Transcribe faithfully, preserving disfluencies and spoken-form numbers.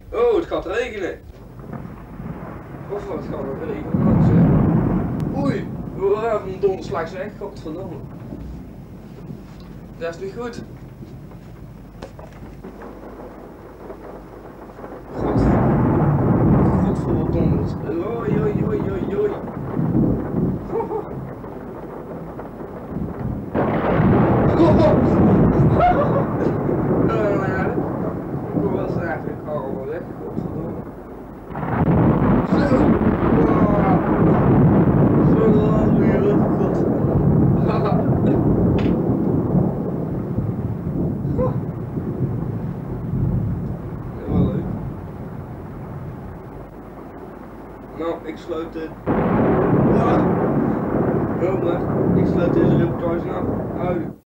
Oh, het gaat regenen. Of wat gaat er regenen? Wat zeg. Oei, we hebben een donderslag zeg. Godverdomme. Dat is niet goed. God. Godverdomme. Oei, oei, oei, oei, oei. Hoe was het eigenlijk allemaal weg? Godverdomme. Zo! Zo lang weer, god. Wel leuk. Nou, ik sluit het. Ja. Oh, maar ik sluit deze reportage af. Uit.